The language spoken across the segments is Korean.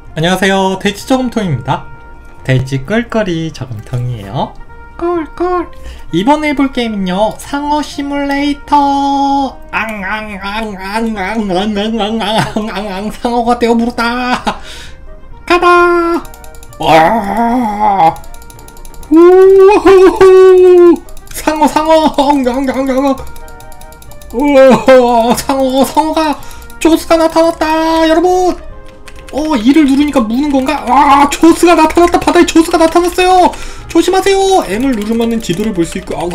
안녕하세요, 돼지 저금통입니다. 돼지 꿀꿀이 저금통이에요. 꿀꿀. 이번에 해볼 게임은요, 상어 시뮬레이터. 앙앙앙앙앙앙앙앙앙앙앙 상어가 되어 물었다. 가다. 와. 우후. 상어 엉엉엉엉. 우와, 상어가 조스가 나타났다, 여러분. E를 누르니까 무는 건가? 와, 조스가 나타났다. 바다에 조스가 나타났어요. 조심하세요. M을 누르면은 지도를 볼 수 있고.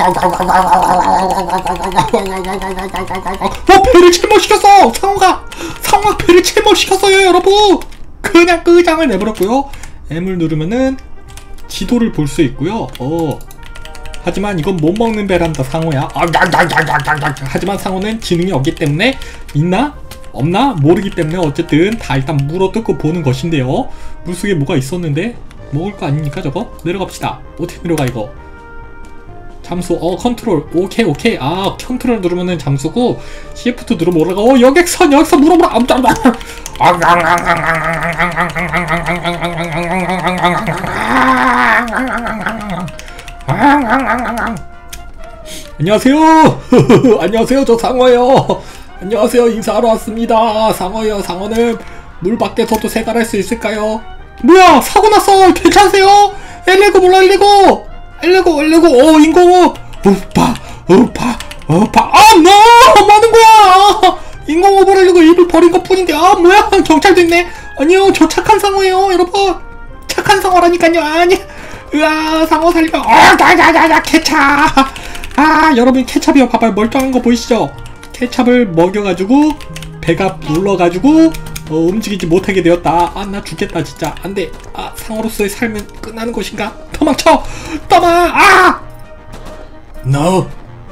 배를 침몰시켰어. 상어가 배를 침몰시켰어요, 여러분. 그냥 끄장을 내버렸고요. M을 누르면은 지도를 볼 수 있고요. 하지만 이건 못 먹는 배란다, 상어야. 하지만 상어는 지능이 없기 때문에 있나? 없나? 모르기 때문에 어쨌든 다 일단 물어뜯고 보는 것인데요. 물속에 뭐가 있었는데? 먹을 거 아닙니까 저거? 내려갑시다. 어떻게 내려가 이거? 잠수. 컨트롤. 오케이. 컨트롤 누르면은 잠수고 Shift 누르면 올라가. 여객선 여기서 물어보라. 안녕하세요. 안녕하세요, 저 상어예요. 안녕하세요, 인사하러 왔습니다. 상어예요. 상어는 물 밖에서도 생활할 수 있을까요? 뭐야, 사고 났어. 괜찮으세요? 119 몰라. 119. 인공호흡. 우파. 뭐 하는 거야? 인공호흡을 하려고 입을 버린 것 뿐인데. 뭐야, 경찰도 있네. 아니요, 저 착한 상어예요, 여러분. 착한 상어라니까요. 아니, 으아, 상어 살려. 케찹. 여러분, 케찹이요. 봐봐요, 멀쩡한 거 보이시죠? 케찹을 먹여가지고 배가 불러가지고 움직이지 못하게 되었다. 나 죽겠다 진짜. 안돼. 상어로서의 삶은 끝나는 것인가? 도망쳐. No.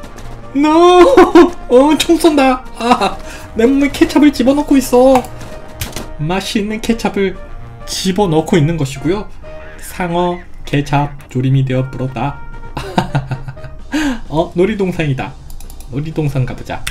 총 쏜다. 내 몸에 케찹을 집어넣고 있어. 맛있는 케찹을 집어넣고 있는 것이고요. 상어 케찹 조림이 되어 불었다. 놀이동산이다. 놀이동산 가보자.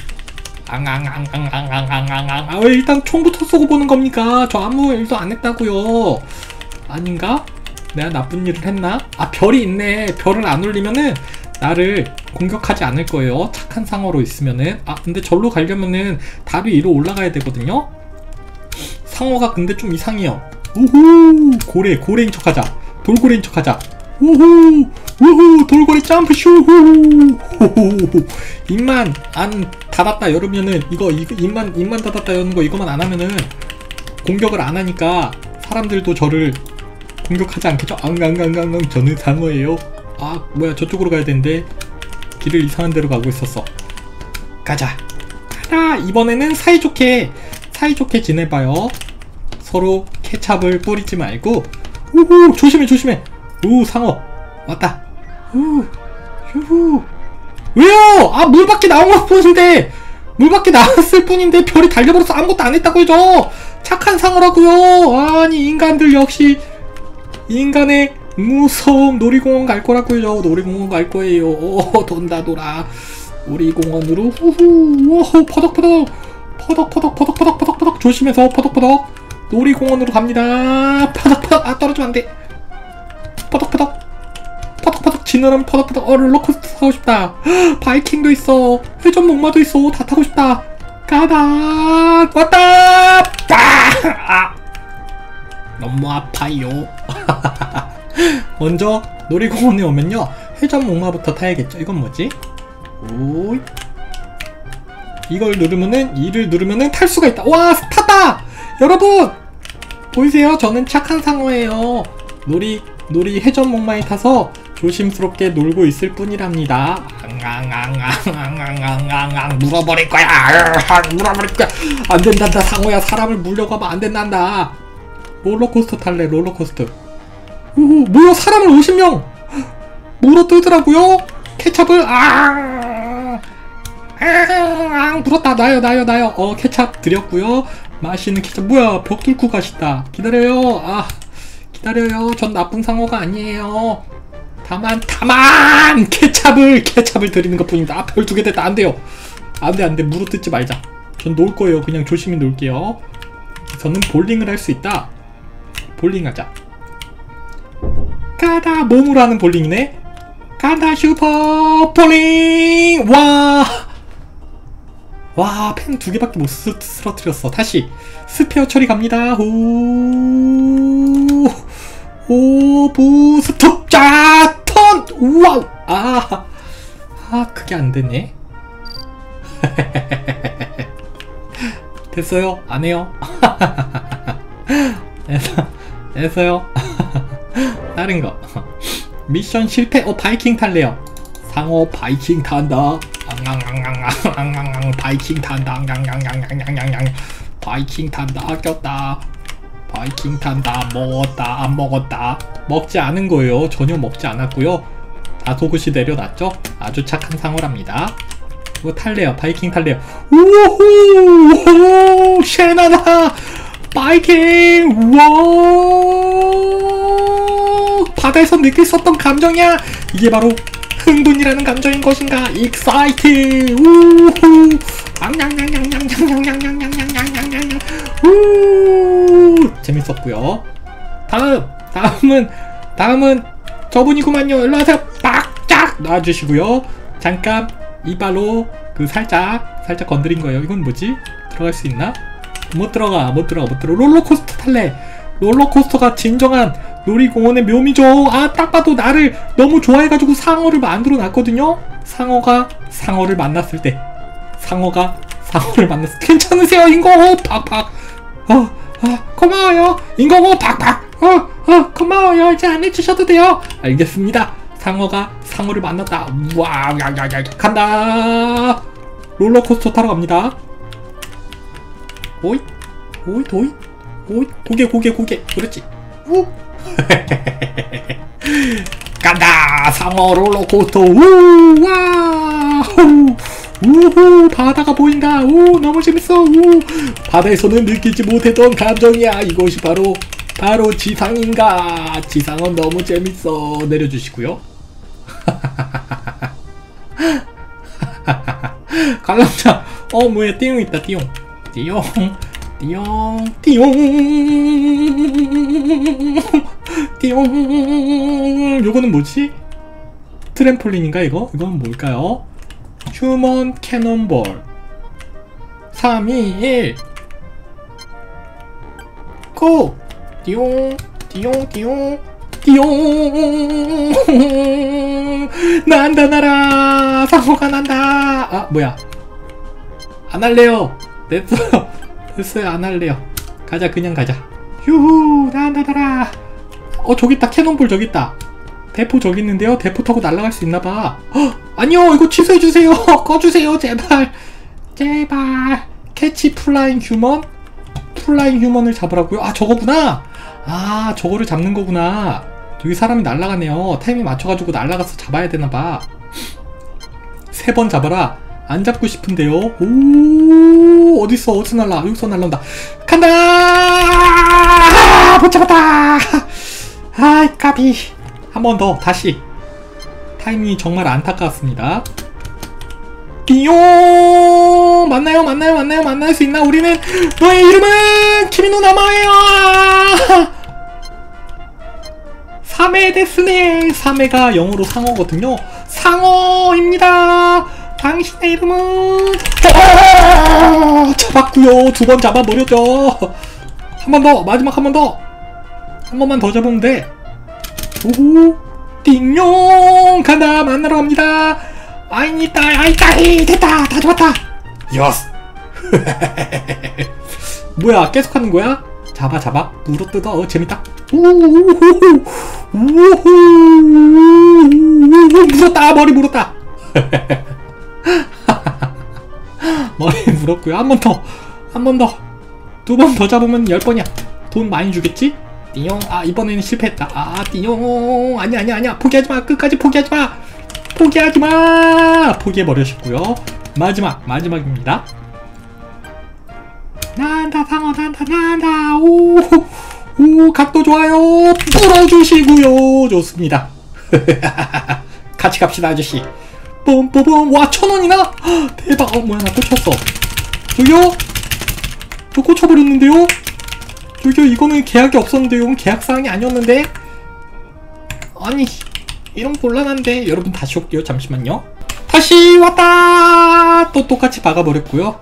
왜 일단 총부터 쏘고 보는 겁니까? 저 아무 일도 안 했다고요. 아닌가? 내가 나쁜 일을 했나? 별이 있네. 별을 안 올리면은 나를 공격하지 않을 거예요. 착한 상어로 있으면은. 근데 절로 가려면은 다리 위로 올라가야 되거든요. 상어가 근데 좀 이상해요. 우후, 고래인 척하자. 돌고래인 척하자. 우후, 돌고래 점프 슈. 입만 안 닫았다 열으면은 입만 닫았다 여는 거 이거만 안 하면은 공격을 안 하니까 사람들도 저를 공격하지 않겠죠? 저는 상어예요. 뭐야, 저쪽으로 가야 되는데 길을 이상한 데로 가고 있었어. 가자. 이번에는 사이좋게 지내봐요. 서로 케찹을 뿌리지 말고. 우후, 조심해. 상어 왔다. 휴. 왜요? 물 밖에 나온 것 뿐인데, 물 밖에 나왔을 뿐인데 별이 달려버려서 아무것도 안 했다고요. 저 착한 상어라고요. 아니, 인간들 역시 인간의 무서움. 놀이공원 갈 거라고요. 놀이공원 갈 거예요. 돈다 돌아. 놀이공원으로. 후후. 퍼덕퍼덕 조심해서. 퍼덕퍼덕 놀이공원으로 갑니다. 퍼덕퍼덕. 떨어지면 안 돼. 퍼덕퍼덕 지느러미 퍼덕퍼덕. 롤러코스터 타고 싶다. 바이킹도 있어. 회전 목마도 있어. 다 타고 싶다. 가다. 왔다. 너무 아파요. 먼저 놀이공원에 오면요, 회전 목마부터 타야겠죠. 이건 뭐지? 이걸 누르면은, 이를 누르면은 탈 수가 있다. 와, 탔다. 여러분 보이세요? 저는 착한 상어예요. 놀이 회전 목마에 타서 조심스럽게 놀고 있을 뿐이랍니다. 물어버릴 거야. 안 된단다, 상어야. 사람을 물려고 하면 안 된단다. 롤러코스터 탈래. 롤러코스터. 뭐야, 사람을 50명 물어뜯더라고요. 케찹을. 물었다. 나요. 케찹 드렸고요. 맛있는 케찹. 뭐야, 벽 뚫고 가시다. 기다려요. 전 나쁜 상어가 아니에요. 다만 케찹을 드리는 것 뿐입니다. 별 2개 됐다. 안 돼요. 안 돼. 물어뜯지 말자. 전 놀 거예요. 그냥 조심히 놀게요. 저는 볼링을 할 수 있다. 볼링하자. 가다. 몸으로 하는 볼링이네. 간다. 슈퍼 볼링. 와, 펜 2개밖에 못 쓰러뜨렸어. 다시 스페어 처리 갑니다. 오 부스톱. 자, 턴. 우와우. 그게 안 되네. 됐어요? 안 해요? 됐어요? 다른 거. 미션 실패. 바이킹 탈래요. 상어 바이킹 탄다. 바이킹 탄다. 바이킹 탄다. 아꼈다. 바이킹 탄다. 먹었다. 안 먹었다. 먹지 않은 거예요. 전혀 먹지 않았고요. 다소곳이 내려놨죠? 아주 착한 상어랍니다. 이거 탈래요. 바이킹 탈래요. 우후! 쉐나나! 바이킹! 우와! 바다에서 느낄 수 없던 감정이야! 이게 바로 흥분이라는 감정인 것인가? 익사이팅! 우후! 재밌었고요. 다음은 저분이구만요. 일로와서 빡짝 놔주시고요. 잠깐 이발로 살짝 건드린 거예요. 이건 뭐지? 들어갈 수 있나? 못 들어가. 롤러코스터 탈래. 롤러코스터가 진정한 놀이공원의 묘미죠. 딱 봐도 나를 너무 좋아해가지고 상어를 만들어 놨거든요. 상어가 상어를 만났을 때 괜찮으세요 인공호흡 팍팍. 고마워요 인공호흡 팍팍. 고마워요. 이제 안 해주셔도 돼요. 알겠습니다. 상어가 상어를 만났다. 우와, 간다. 롤러코스터 타러 갑니다. 오이. 고개. 그렇지. 간다. 상어 롤러코스터. 우와. 우후. 바다가 보인다. 너무 재밌어. 바다에서는 느끼지 못했던 감정이야. 이것이 바로 지상인가. 지상은 너무 재밌어. 내려주시고요. 관람차. 뭐야. 띠용 있다. 띠용. 요거는 뭐지? 트램폴린인가 이거? 이건 뭘까요? 휴먼 캐논볼. 3, 2, 1 고! 띠용 난다 나라. 상어가 난다. 뭐야, 안 할래요. 됐어요. 안 할래요. 그냥 가자. 휴후. 난다 나라. 저기 있다. 캐논볼 저기 있다. 대포 저기 있는데요. 대포 타고 날아갈 수 있나봐. 아니요, 이거 취소해주세요. 꺼주세요 제발. 캐치 플라잉 휴먼. 플라잉 휴먼을 잡으라고요? 저거구나. 저거를 잡는 거구나. 여기 사람이 날아가네요. 타이밍 맞춰가지고 날아가서 잡아야 되나봐. 3번 잡아라. 안 잡고 싶은데요. 오, 어딨어 날라. 여기서 날라온다. 간다. 못 잡았다. 까비. 한 번 더. 다시. 타이밍이 정말 안타까웠습니다. 띠용. 만날 수 있나? 우리는 너의 이름은 키미노 나마예요. 3회 데스네. 3회가 영어로 상어거든요. 상어입니다. 당신의 이름은 잡았구요. 2번 잡아버렸죠. 한 번 더. 마지막 한 번 더. 한 번만 더 잡으면 돼. 오호. 띵용. 간다. 만나러 갑니다. 아이따이. 됐다. 다 잡았다. 여스. 뭐야, 계속 하는 거야? 잡아. 물어뜯어. 재밌다. 우후. 물었다. 머리 물었다. 머리 물었고요. 한 번 더. 2번 더 잡으면 10번이야. 돈 많이 주겠지? 띠용. 이번에는 실패했다. 띠용. 아니야. 포기하지마. 끝까지 포기하지마. 포기해버리셨고요. 마지막입니다. 난다. 상어 난다. 오, 각도 좋아요. 풀어주시고요. 좋습니다. 같이 갑시다 아저씨. 뽐. 와, 1,000원이나? 대박. 뭐야, 나 꽂혔어. 저기요? 저 꽂혀버렸는데요? 저기요? 오히려 이거는 계약이 없었는데 이건 계약사항이 아니었는데? 아니 이런 곤란한데. 여러분 다시 올게요. 잠시만요. 다시 왔다. 또 똑같이 박아버렸고요.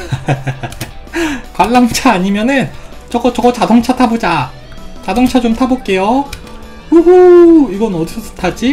관람차 아니면은 저거 자동차 타보자. 자동차 좀 타볼게요. 우후. 이건 어디서 타지?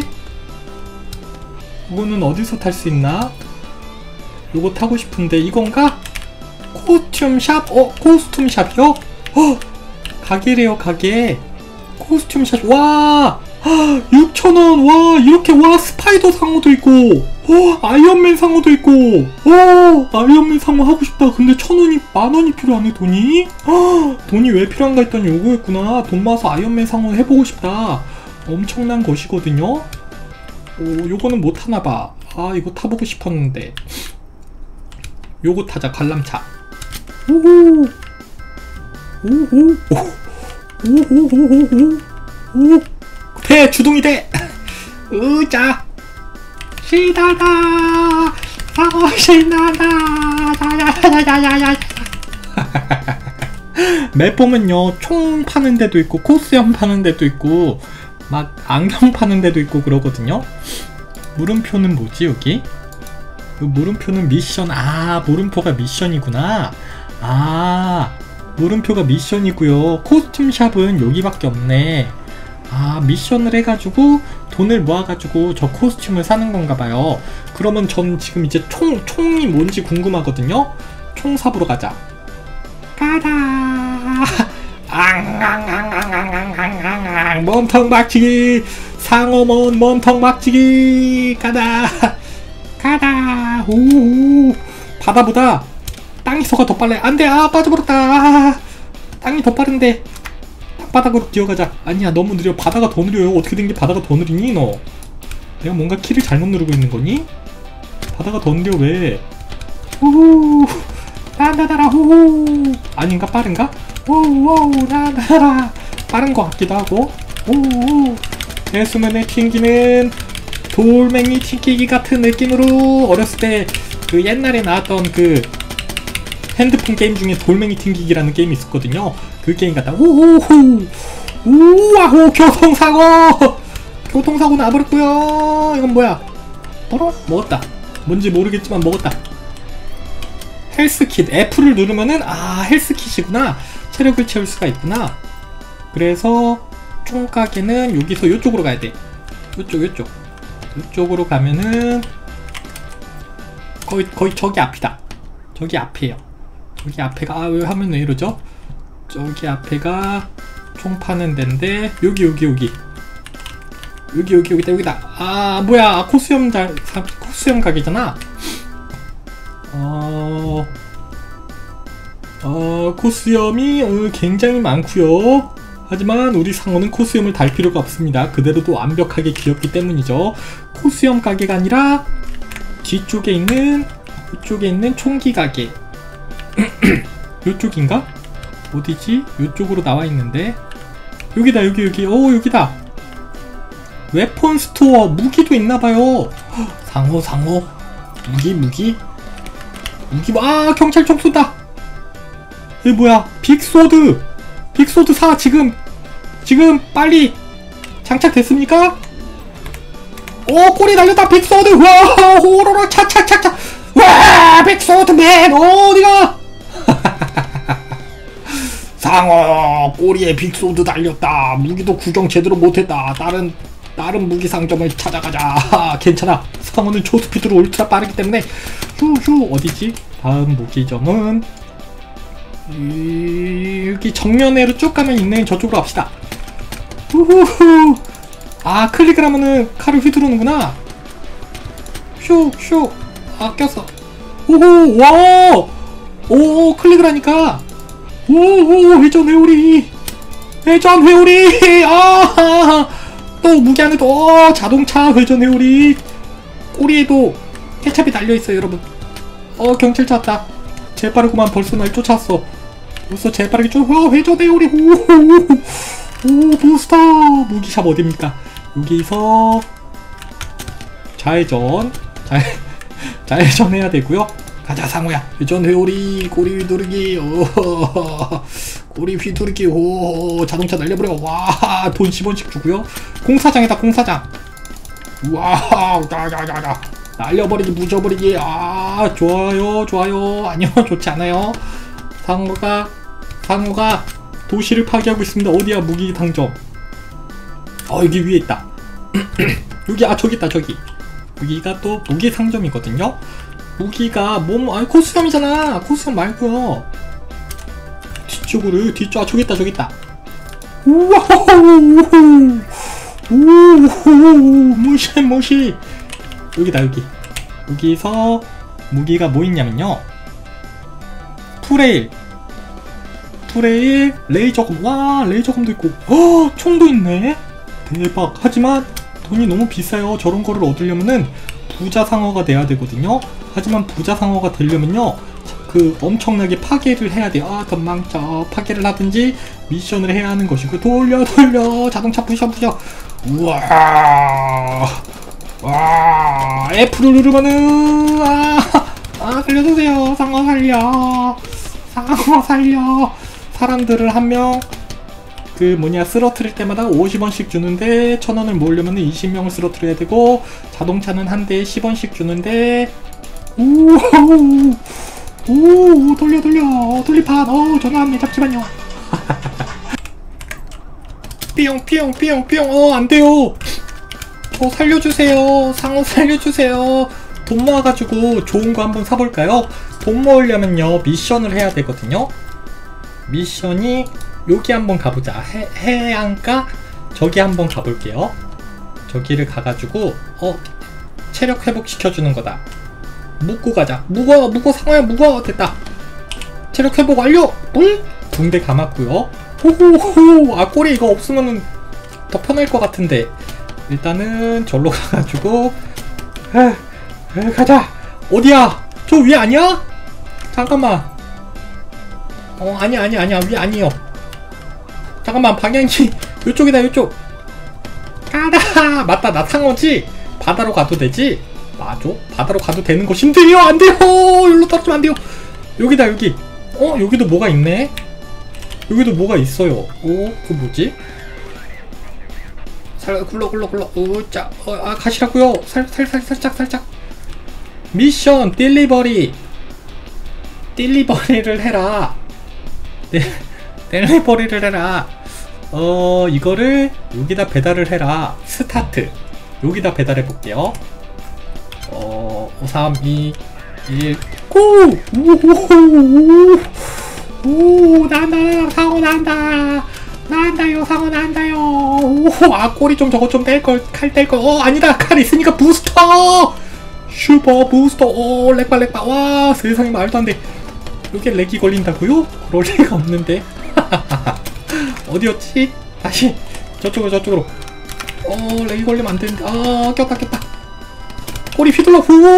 이거는 어디서 탈 수 있나? 요거 타고 싶은데 이건가? 코스튬샵? 코스튬샵이요? 가게래요. 가게. 코스튬샵. 와 6,000원. 와 이렇게. 와 스파이더 상어도 있고 아이언맨 상어도 있고. 아이언맨 상어 하고 싶다. 근데 1,000원이 10,000원이 필요하네. 돈이 왜 필요한가 했더니 요거였구나. 돈 모아서 아이언맨 상어 해보고 싶다. 엄청난 것이거든요. 요거는 못 타나봐. 이거 타보고 싶었는데. 요거 타자. 관람차. 오호. 돼. 주둥이 돼. 으자. 신나다. 상어 신나다. 야야야야야야. 맵 보면요, 총 파는 데도 있고 코스염 파는 데도 있고 막 안경 파는 데도 있고 그러거든요. 물음표는 뭐지 여기? 그 물음표는 미션. 물음표가 미션이구나. 물음표가 미션이고요. 코스튬샵은 여기밖에 없네. 미션을 해가지고 돈을 모아가지고 저 코스튬을 사는 건가봐요. 그러면 전 지금 이제 총이 뭔지 궁금하거든요. 총 사보러 가자. 가자. 몸통 박치기. 상어몬 몸통 박치기. 가다. 오. 바다보다 땅에서가 더 빨래. 안돼. 빠져버렸다. 땅이 더 빠른데. 바닥으로 기어가자. 아니야 너무 느려. 바다가 더 느려요. 어떻게 된 게 바다가 더 느리니 너? 내가 뭔가 키를 잘못 누르고 있는 거니? 바다가 더 느려 왜? 우후. 나나나라 호호. 아닌가? 빠른가? 오오 나나라. 빠른 것 같기도 하고. 오오. 내 수면에 튕기는 돌멩이 튕기기 같은 느낌으로. 어렸을 때 그 옛날에 나왔던 그 핸드폰 게임 중에 돌멩이 튕기기라는 게임이 있었거든요. 그 게임 같다. 오호호. 우와호. 교통사고 나버렸고요. 이건 뭐야? 먹었다. 뭔지 모르겠지만 먹었다. 헬스킷. F를 누르면은 헬스킷이구나. 체력을 채울 수가 있구나. 그래서 총가게는 여기서 요쪽으로 가야 돼. 요쪽으로 가면은 거의 저기 앞이다. 저기 앞이에요. 저기 앞에가 왜 화면 왜 이러죠? 저기 앞에가 총 파는 데인데 여기다. 뭐야? 코스염 가게잖아. 코스염이 굉장히 많고요. 하지만 우리 상어는 코스염을 달 필요가 없습니다. 그대로도 완벽하게 귀엽기 때문이죠. 코스염 가게가 아니라 뒤쪽에 있는 이쪽에 있는 총기 가게. 요쪽인가? 어디지? 요쪽으로 나와 있는데. 여기다. 여기다. 웨폰 스토어. 무기도 있나봐요. 상어. 무기. 경찰총 쏜다. 이게 뭐야? 빅소드 사. 지금 빨리 장착됐습니까? 꼬리 달렸다. 빅소드. 와 호로로 차차차차. 와 빅소드맨 어디가? 상어 꼬리에 빅소드 달렸다. 무기도 구경 제대로 못했다. 다른 무기 상점을 찾아가자. 괜찮아. 상어는 초스피드로 울트라 빠르기 때문에. 휴. 어디지? 다음 무기점은 여기 정면으로 쭉 가면 있는 저쪽으로 갑시다. 후후후. 클릭을 하면은 칼을 휘두르는구나. 휴. 꼈어. 오호. 와. 오 클릭을 하니까. 오 회전 회오리. 또 무기 안에 또 자동차 회전 회오리. 꼬리에도 케찹이 달려있어요 여러분. 경찰차 왔다. 재빠르구만. 벌써 날 쫓아왔어. 벌써 재빠르게 회전 회오리. 오 부스터. 무기샵 어딥니까? 여기서 좌회전 해야 되고요. 가자 상어야. 회전 회오리 꼬리 휘두르기. 꼬리 휘두르기. 오 자동차 날려버려. 와 돈 10원씩 주고요. 공사장이다 공사장. 와 자자자자 날려버리기 부숴버리기. 아 좋아요 좋아요. 아니요 좋지 않아요. 상어가 도시를 파괴하고 있습니다. 어디야 무기 상점. 여기 위에 있다. 여기 저기 있다 저기. 여기가 또 무기 상점이거든요. 무기가 코스염이잖아. 코스염 말고요. 뒤쪽으로 뒤쪽 저기 있다 저기 있다. 우와 무시 여기다 여기. 여기서 무기가 뭐 있냐면요. 프레일 레이저검. 와 레이저검도 있고 총도 있네. 대박. 하지만 돈이 너무 비싸요. 저런 거를 얻으려면은 부자 상어가 돼야 되거든요. 하지만 부자 상어가 되려면요 그 엄청나게 파괴를 해야 돼요. 도망쳐. 파괴를 하든지 미션을 해야 하는 것이고. 돌려 자동차 부셔. 우와 와 F를 누르면은 살려주세요. 상어 살려. 사람들을 한 명 쓰러트릴 때마다 50원씩 주는데 1000원을 모으려면 20명을 쓰러트려야 되고, 자동차는 한 대에 10원씩 주는데 돌리판. 전화 왔네. 잠시만요. 삐용 안돼요. 살려주세요. 상어 살려주세요. 돈 모아가지고 좋은거 한번 사볼까요? 돈 모으려면요 미션을 해야 되거든요. 미션이 여기 한번 가보자. 해안가? 저기 한번 가볼게요. 저기를 가가지고 체력 회복 시켜주는 거다. 묶고 가자. 묶어 상어야 묶어. 됐다. 체력 회복 완료. 붕대 감았고요. 호호호. 꼬리 이거 없으면은 더 편할 것 같은데 일단은 절로 가가지고 가자. 어디야? 저 위에 아니야? 잠깐만. 아니야 위 아니요. 잠깐만 방향이 요쪽이다. 요쪽. 가라. 맞다 나 상어지. 바다로 가도 되지? 맞아. 바다로 가도 되는 것인데요. 안돼요. 여기로 떨어지면 안돼요. 여기다 여기. 여기도 뭐가 있네. 여기도 뭐가 있어요. 그 뭐지? 굴러. 자, 가시라고요. 살짝. 미션 딜리버리를 해라. 딜리버리를 해라. 이거를 여기다 배달을 해라. 스타트. 여기다 배달해 볼게요. 3, 2, 1, 고! 난다. 상어 난다. 상어 난다요. 꼬리 좀 저거 좀 뗄걸. 칼 뗄걸. 아니다. 칼 있으니까 부스터! 슈퍼 부스터. 렉바. 와, 세상에 말도 안 돼. 이게 렉이 걸린다고요? 그럴 리가 없는데. 어디였지? 다시 저쪽으로. 렉이 걸리면 안 되는데. 꼈다. 꼬리 휘둘러.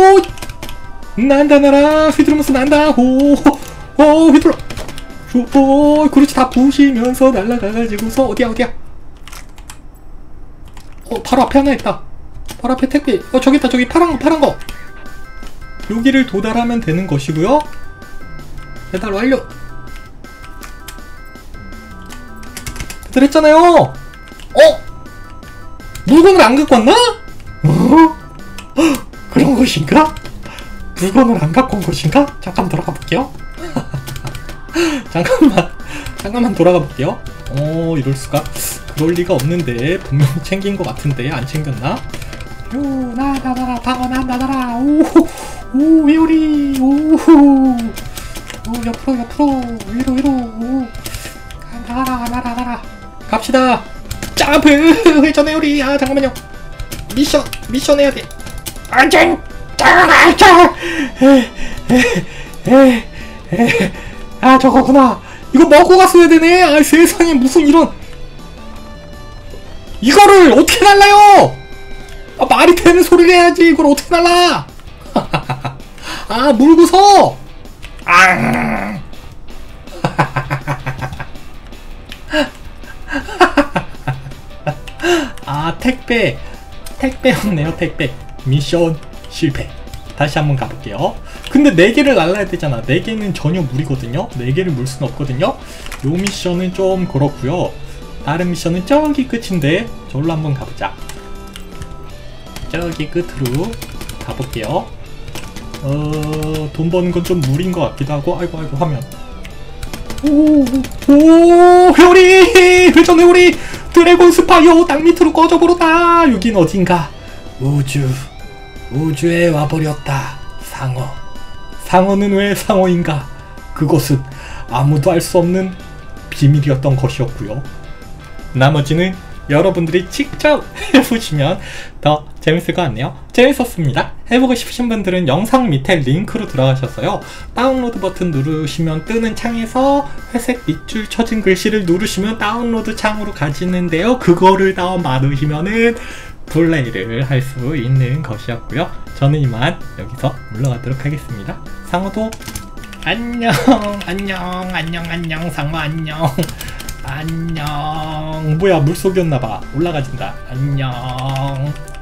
난다 나라. 휘두르면서 난다. 휘둘러. 그렇지. 다 부시면서 날아가가지고서 어디야. 바로 앞에 하나 있다. 바로 앞에 택배. 저기 있다. 저기 파란 거. 여기를 도달하면 되는 것이고요. 배달 완료. 배달했잖아요. 물건을 안 갖고 왔나? 그런 것인가? 물건을 안 갖고 온 것인가? 잠깐 돌아가 볼게요. 잠깐만 돌아가 볼게요. 이럴수가. 그럴 리가 없는데 분명히 챙긴 것 같은데 안 챙겼나? 나라 방어 나라. 오 회오리. 옆으로 위로. 나라. 갑시다. 점프. 회전 회오리. 잠깐만요. 미션 해야 돼. 저거구나. 이거 먹고 갔어야 되네. 세상에 무슨 이런. 이거를 어떻게 날라요? 말이 되는 소리를 해야지. 이걸 어떻게 날라? 물고서. 택배였네요. 택배. 미션 실패. 다시 한번 가볼게요. 근데 4개를 날라야 되잖아. 4개는 전혀 무리거든요. 4개를 물 수는 없거든요. 요 미션은 좀 그렇고요. 다른 미션은 저기 끝인데 저기로 한번 가보자. 저기 끝으로 가볼게요. 돈 버는 건 좀 무리인 것 같기도 하고. 아이고 화면. 오 회오리! 회전 회오리! 드래곤 스파이어 땅 밑으로 꺼져버렸다. 여긴 어딘가 우주에 와버렸다. 상어는 왜 상어인가? 그것은 아무도 알 수 없는 비밀이었던 것이었고요. 나머지는 여러분들이 직접 해보시면 더 재밌을 것 같네요. 재밌었습니다. 해보고 싶으신 분들은 영상 밑에 링크로 들어가셔서요, 다운로드 버튼 누르시면 뜨는 창에서 회색 밑줄 쳐진 글씨를 누르시면 다운로드 창으로 가지는데요, 그거를 다운받으시면은 플레이를 할 수 있는 것이었고요. 저는 이만 여기서 물러가도록 하겠습니다. 상어도 안녕 상어 안녕. 뭐야, 물속이었나봐. 올라가진다. 안녕.